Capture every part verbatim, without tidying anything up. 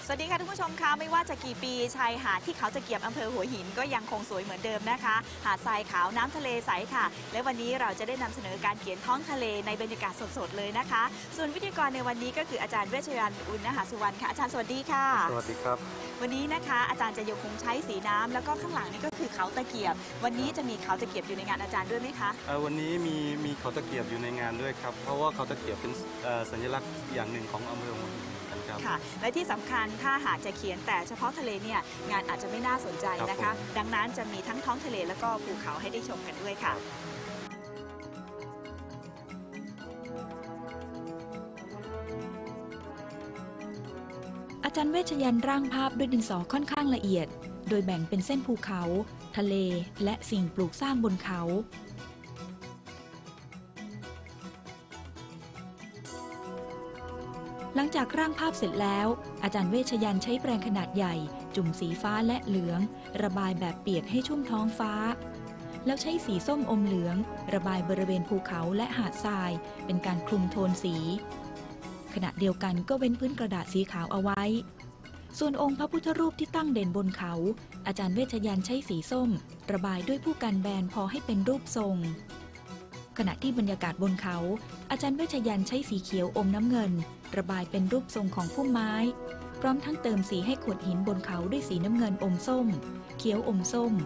สวัสดีค่ะทุกผู้ชมคะไม่ว่าจะกี่ปีชายหาดที่เขาตะเกียบอำเภอหัวหินก็ยังคงสวยเหมือนเดิมนะคะหาดทรายขาวน้ำทะเลใสค่ะและวันนี้เราจะได้นำเสนอการเขียนท้องทะเลในบรรยากาศสดๆเลยนะคะส่วนวิทยากรในวันนี้ก็คืออาจารย์เวชยันต์อุณหสุวรรณค่ะอาจารย์สวัสดีค่ะสวัสดีครับวันนี้นะคะอาจารย์จะยังคงใช้สีน้ำแล้วก็ข้างหลังนี่ก็คือเขาตะเกียบวันนี้จะมีเขาตะเกียบอยู่ในงานอาจารย์ด้วยไหมคะวันนี้มีมีเขาตะเกียบอยู่ในงานด้วยครับเพราะว่าเขาตะเกียบเป็นสัญลักษณ์อย่างหนึ่งของอำเภอหัวหินค่ะและที่สำคัญถ้าหากจะเขียนแต่เฉพาะทะเลเนี่ยงานอาจจะไม่น่าสนใจนะคะดังนั้นจะมีทั้งท้องทะเลแล้วก็ภูเขาให้ได้ชมกันด้วยค่ะอาจารย์เวชยันต์ร่างภาพด้วยดินสอค่อนข้างละเอียดโดยแบ่งเป็นเส้นภูเขาทะเลและสิ่งปลูกสร้างบนเขาหลังจากร่างภาพเสร็จแล้วอาจารย์เวชยันต์ใช้แปรงขนาดใหญ่จุ่มสีฟ้าและเหลืองระบายแบบเปียกให้ชุ่มท้องฟ้าแล้วใช้สีส้มอมเหลืองระบายบริเวณภูเขาและหาดทรายเป็นการคลุมโทนสีขณะเดียวกันก็เว้นพื้นกระดาษสีขาวเอาไว้ส่วนองค์พระพุทธรูปที่ตั้งเด่นบนเขาอาจารย์เวชยันต์ใช้สีส้มระบายด้วยผู้กันแบนพอให้เป็นรูปทรงขณะที่บรรยากาศบนเขาอาจารย์เวชยันต์ใช้สีเขียวอมน้ำเงินระบายเป็นรูปทรงของพุ่มไม้พร้อมทั้งเติมสีให้โขดหินบนเขาด้วยสีน้ำเงินอมส้มเขียวอมส้ม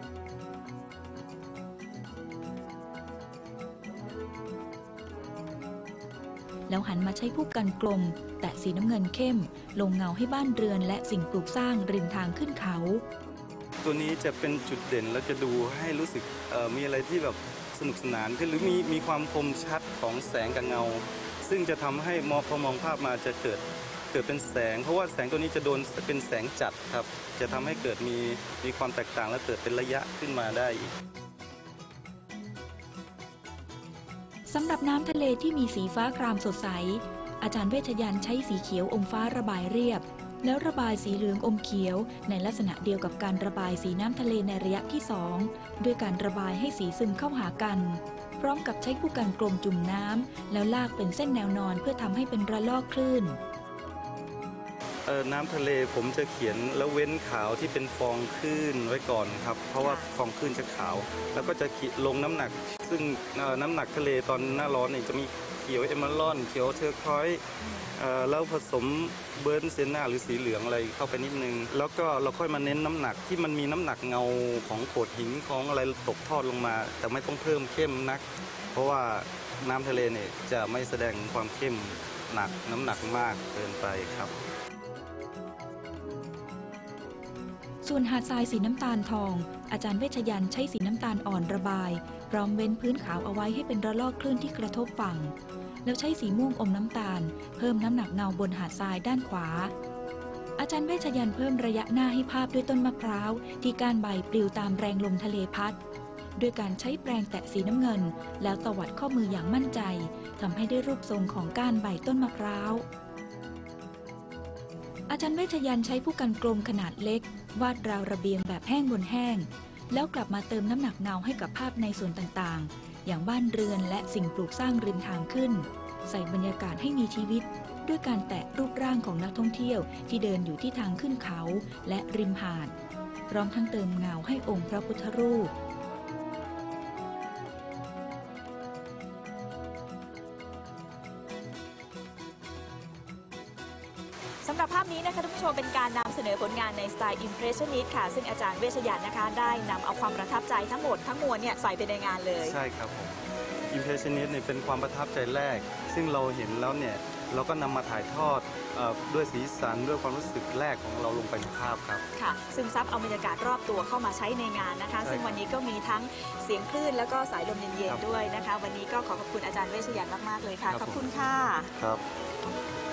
แล้วหันมาใช้ผู้กันกลมแตะสีน้ำเงินเข้มลงเงาให้บ้านเรือนและสิ่งปลูกสร้างริมทางขึ้นเขาตัวนี้จะเป็นจุดเด่นแล้วจะดูให้รู้สึกมีอะไรที่แบบสนุกสนานขึ้นหรือมีมีความคมชัดของแสงกับเงาซึ่งจะทำให้มองพอมองภาพมาจะเกิดเกิดเป็นแสงเพราะว่าแสงตัวนี้จะโดนเป็นแสงจัดครับจะทำให้เกิดมีมีความแตกต่างและเกิดเป็นระยะขึ้นมาได้อีกสำหรับน้ำทะเลที่มีสีฟ้าครามสดใสอาจารย์เวชยันต์ใช้สีเขียวอมฟ้าระบายเรียบแล้วระบายสีเหลืองอมเขียวในลักษณะเดียวกับการระบายสีน้ำทะเลในระยะที่สองด้วยการระบายให้สีซึมเข้าหากันพร้อมกับใช้ผู้กันกลมจุ่มน้ำแล้วลากเป็นเส้นแนวนอนเพื่อทำให้เป็นระลอกคลื่นเออน้ำทะเลผมจะเขียนแล้วเว้นขาวที่เป็นฟองคลื่นไว้ก่อนครับเพราะว่าฟองคลื่นจะขาวแล้วก็จะลงน้ำหนักซึ่งน้ำหนักทะเลตอนหน้าร้อนเนี่ยจะมีเขียวเอเมอรัลด์เขียวเทอร์คอยส์แล้วผสมเบิร์นเซน่าหรือสีเหลืองอะไรเข้าไปนิดนึงแล้วก็เราค่อยมาเน้นน้ำหนักที่มันมีน้ำหนักเงาของโขดหินของอะไรตกทอดลงมาแต่ไม่ต้องเพิ่มเข้มนักเพราะว่าน้ำทะเลเนี่ยจะไม่แสดงความเข้มหนักน้ำหนักมากเกินไปครับส่วนหาดทรายสีน้ำตาลทองอาจารย์เวชยันต์ใช้สีน้ำตาลอ่อนระบายพร้อมเว้นพื้นขาวเอาไว้ให้เป็นระลอกคลื่นที่กระทบฝั่งแล้วใช้สีม่วงอมน้ำตาลเพิ่มน้ำหนักเงาบนหาดทรายด้านขวาอาจารย์เวชยันต์เพิ่มระยะหน้าให้ภาพด้วยต้นมะพร้าวที่ก้านใบปลิวตามแรงลมทะเลพัดด้วยการใช้แปรงแตะสีน้ำเงินแล้วตวัดข้อมืออย่างมั่นใจทำให้ได้รูปทรงของก้านใบต้นมะพร้าวอาจารย์เวชยันต์ใช้ผู้กันกลมขนาดเล็กวาดราวระเบียงแบบแห้งบนแห้งแล้วกลับมาเติมน้ำหนักเงาให้กับภาพในส่วนต่างๆอย่างบ้านเรือนและสิ่งปลูกสร้างริมทางขึ้นใส่บรรยากาศให้มีชีวิตด้วยการแตะรูปร่างของนักท่องเที่ยวที่เดินอยู่ที่ทางขึ้นเขาและริมหาดพร้อมทั้งเติมเงาให้องค์พระพุทธรูปสำหรับภาพนี้นะคะทุกผู้ชมเป็นการนำเสนอผลงานในสไตล์ Impressionist ค่ะซึ่งอาจารย์เวชยันต์นะคะได้นำเอาความประทับใจทั้งหมดทั้งมวลเนี่ยใส่ไปในงานเลยใช่ครับผม Impressionist เนี่ยเป็นความประทับใจแรกซึ่งเราเห็นแล้วเนี่ยเราก็นำมาถ่ายทอดด้วยสีสันด้วยความรู้สึกแรกของเราลงไปในภาพครับค่ะซึมซับเอาบรรยากาศรอบตัวเข้ามาใช้ในงานนะคะซึ่งวันนี้ก็มีทั้งเสียงคลื่นแล้วก็สายลมเย็นๆด้วยนะคะวันนี้ก็ขอขอบคุณอาจารย์เวชยันต์มากๆเลยค่ะขอบคุณค่ะครับ